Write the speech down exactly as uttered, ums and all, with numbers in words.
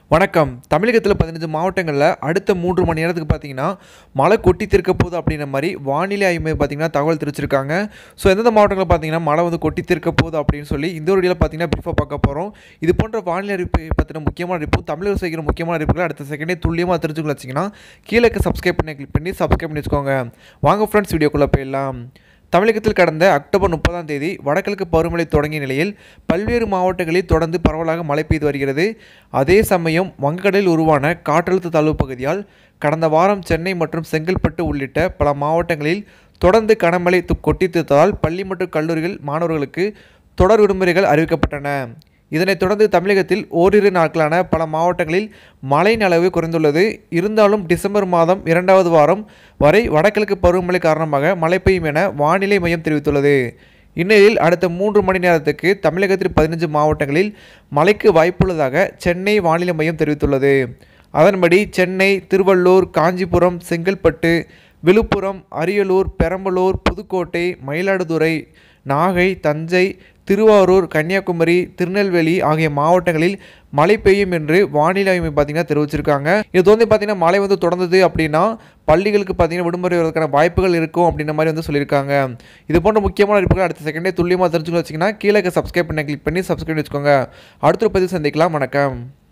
வணக்கம். தமிழகத்தில் பதினைந்து மாவட்டங்களில் அடுத்த மூன்று மணி நேரத்துக்கு பார்த்தீங்கன்னா மழை கொட்டி தீர்க்க போகுது அப்படின்ற மாதிரி வானிலை ஆய்வு மையம் பார்த்தீங்கன்னா தகவல் தெரிவிச்சிருக்காங்க. ஸோ எந்தெந்த மாவட்டங்களில் பார்த்தீங்கன்னா மழை வந்து கொட்டி தீர்க்க போகுது அப்படின்னு சொல்லி இந்த ஒரு வீடியோவில் பார்த்தீங்கன்னா ப்ரீஃபாக பார்க்க போகிறோம். இது போன்ற வானிலை அறிவிப்பு பற்றின முக்கியமான அறிவிப்பு தமிழக செய்கிற முக்கியமான அறிவிப்புகளை அடுத்த செகண்டே துல்லியமாக தெரிஞ்சுக்கொள்ள வச்சிங்கன்னா கீழே சப்ஸ்கிரைப் பண்ணி கிளிக் பண்ணி சப்ஸ்கிரைப் பண்ணி வச்சுக்கோங்க. வாங்க ஃப்ரெண்ட்ஸ், வீடியோக்குள்ளே போயிடலாம். தமிழகத்தில் கடந்த அக்டோபர் முப்பதாம் தேதி வடகிழக்கு பருவமழை தொடங்கிய நிலையில் பல்வேறு மாவட்டங்களில் தொடர்ந்து பரவலாக மழை பெய்து வருகிறது. அதே சமயம் வங்கக்கடலில் உருவான காற்றழுத்த தாழ்வு பகுதியால் கடந்த வாரம் சென்னை மற்றும் செங்கல்பட்டு உள்ளிட்ட பல மாவட்டங்களில் தொடர்ந்து கனமழை கொட்டி தீர்த்ததால் பள்ளி மற்றும் கல்லூரிகள் மாணவர்களுக்கு தொடர் விடுமுறைகள் அறிவிக்கப்பட்டன. இதனைத் தொடர்ந்து தமிழகத்தில் ஓரிரு நாட்களான பல மாவட்டங்களில் மழையின் அளவு குறைந்துள்ளது. இருந்தாலும் டிசம்பர் மாதம் இரண்டாவது வாரம் வரை வடகிழக்கு பருவமழை காரணமாக மழை பெய்யும் என வானிலை மையம் தெரிவித்துள்ளது. இந்நிலையில் அடுத்த மூன்று மணி நேரத்துக்கு தமிழகத்தில் பதினைந்து மாவட்டங்களில் மழைக்கு வாய்ப்புள்ளதாக சென்னை வானிலை மையம் தெரிவித்துள்ளது. அதன்படி சென்னை, திருவள்ளூர், காஞ்சிபுரம், செங்கல்பட்டு, விழுப்புரம், அரியலூர், பெரம்பலூர், புதுக்கோட்டை, மயிலாடுதுறை, நாகை, தஞ்சை, திருவாரூர், கன்னியாகுமரி, திருநெல்வேலி ஆகிய மாவட்டங்களில் மழை பெய்யும் என்று வானிலை ஆய்வு பார்த்தீங்கன்னா தெரிவிச்சிருக்காங்க. இது வந்து பார்த்தீங்கன்னா மழை வந்து தொடர்ந்தது அப்படின்னா பள்ளிகளுக்கு பார்த்தீங்கன்னா விடுமுறை வருவதற்கான வாய்ப்புகள் இருக்கும் அப்படின்ற மாதிரி வந்து சொல்லியிருக்காங்க. இது போன்ற முக்கியமான அறிவிப்புகள் அடுத்த செகண்டே துல்லியமாக தெரிஞ்சுக்கணும் வச்சிங்கன்னா கீழே சப்ஸ்கிரைப் பண்ணி கிளிக் பண்ணி சப்ஸ்கிரைப் வச்சுக்கோங்க. அடுத்த பதிவு சந்திக்கலாம். வணக்கம்.